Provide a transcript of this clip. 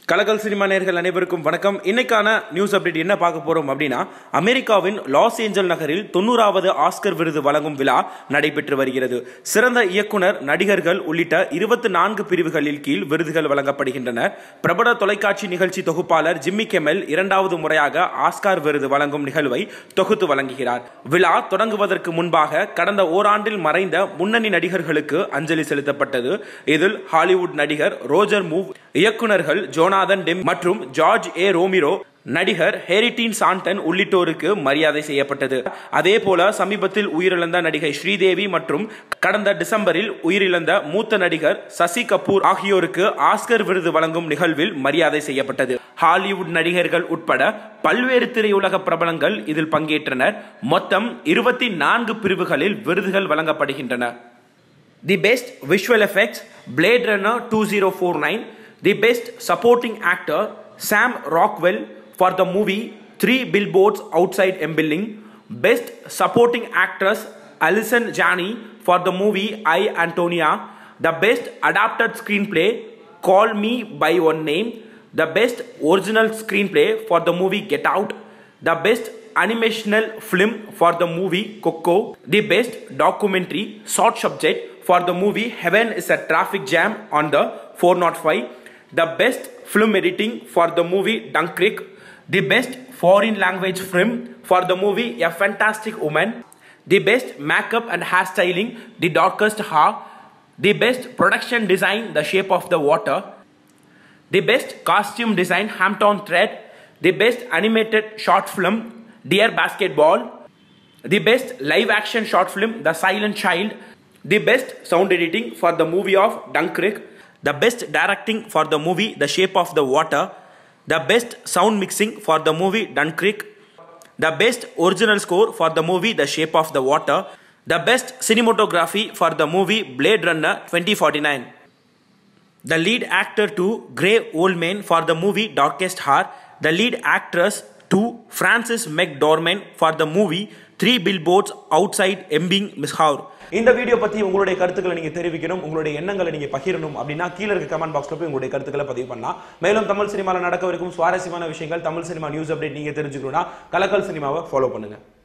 கலக்கல் cinema நேயர்கள் அனைவருக்கும் வணக்கம். இன்னைக்கான நியூஸ் அப்டேட் என்ன பார்க்க போறோம் அப்படின்னா, அமெரிக்காவின் லாஸ் ஏஞ்சல் நகரில் 90வது ஆஸ்கர் விருது வழங்கும் விழா நடைபெற்று வருகிறது. சிறந்த இயக்குனர், நடிகர்கள் உள்ளிட்ட 24 பிரிவுகளில் கீழ் விருதுகள் வழங்கப்படுகின்றன. பிரபல தொலைக்காட்சி நிகழ்ச்சி தொகுப்பாளர் ஜிம்மி கெமெல் 2வது முறையாக ஆஸ்கார் விருது வழங்கும் நிகழ்வை தொகுத்து வழங்குகிறார். விழா தொடங்குவதற்கு முன்பாக கடந்த ஓராண்டில் மறைந்த முன்னணி நடிகர்களுக்கு அஞ்சலி செலுத்தப்பட்டது. இதில் ஹாலிவுட் நடிகர் ரோஜர் மூவ், இயக்குனர்கள் ஜோனாதன் டெம் மற்றும் ஜார்ஜ் ஏ ரோமிரோ, நடிகர் ஹேரிட்டின் சாண்டன் உள்ளிட்டோருக்கு மரியாதை செய்யப்பட்டது. அதே போல சமீபத்தில் உயிரிழந்த நடிகை ஸ்ரீதேவி மற்றும் கடந்த டிசம்பரில் உயிரிழந்த மூத்த நடிகர் சசி கபூர் ஆகியோருக்கு ஆஸ்கர் விருது வழங்கும் நிகழ்வில் மரியாதை செய்யப்பட்டது. ஹாலிவுட் நடிகர்கள் உட்பட பல்வேறு திரையுலக பிரபலங்கள் இதில் பங்கேற்றனர். மொத்தம் 24 பிரிவுகளில் விருதுகள் வழங்கப்படுகின்றன. The best visual effects Blade Runner 2049, The Best Supporting Actor Sam Rockwell for the movie 3 Billboards Outside Ebbing, Best Supporting Actress Allison Janney for the movie I, Antonia, the Best Adapted Screenplay Call Me by One Name, the Best Original Screenplay for the movie Get Out, the Best Animational Film for the movie Coco, the Best Documentary Short Subject for the movie Heaven is a Traffic Jam on the 405, the Best Film Editing for the movie Dunkirk, the Best Foreign Language Film for the movie A Fantastic Woman, the Best Makeup and Hairstyling The Darkest Hour, the Best Production Design The Shape of the Water, the Best Costume Design Hampton Thread, the Best Animated Short Film Dear Basketball, the Best Live Action Short Film The Silent Child, the Best Sound Editing for the movie of Dunkirk, the Best Directing for the movie The Shape of the Water, the Best Sound Mixing for the movie Dunkirk, the Best Original Score for the movie The Shape of the Water, the Best Cinematography for the movie Blade Runner 2049. The lead actor to Gray Oldman for the movie Darkest Hour, the lead actress to Frances McDormand for the movie 3 Billboards Outside Ebbing, Missouri. இந்த video பத்தி உங்களுடைய கருத்துக்களை நீங்க தெரிவிக்கணும், உங்களுடைய எண்ணங்களை நீங்க பகிரணும் அப்படின்னா கீழ இருக்க கமெண்ட் பாக்ஸ்ல போய் உங்களுடைய கருத்துக்களை பதிவு பண்ணலாம். மேலும் தமிழ் சினிமால நடக்கவிருக்கும் சுவாரஸ்யமான விஷயங்கள், தமிழ் சினிமா நியூஸ் அப்டேட் நீங்க தெரிஞ்சுக்கணும்னா கலக்கல் சினிமாவை ஃபாலோ பண்ணுங்க.